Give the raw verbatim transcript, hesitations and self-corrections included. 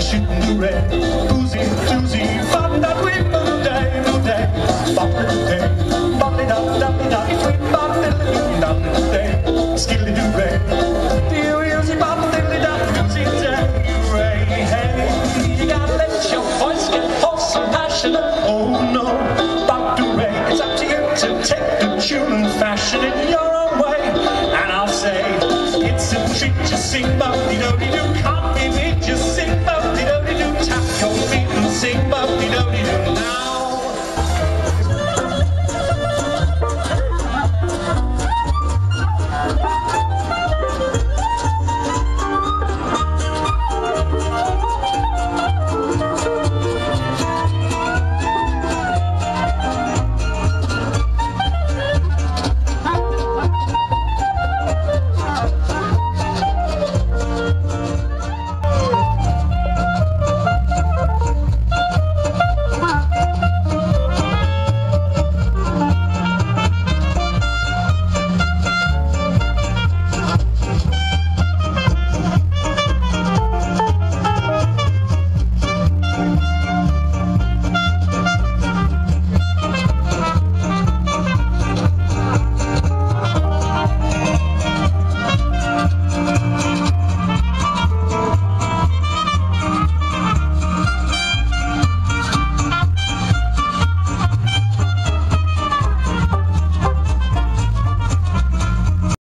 shooting the red. Boozy, doozy, fun that we will day, will day. Bop little day, bop it up, dop it up, sweet bop diddly dop little day. Skiddly doo ray, doo wheelsy bop diddly dop, wheelsy day ray. Hey, you gotta let your voice get hoarse and passionate. Oh no, bop doo ray, it's up to you to take the tune and fashion it your own way. And I'll say, it's a treat to sing bop dee do dee doo.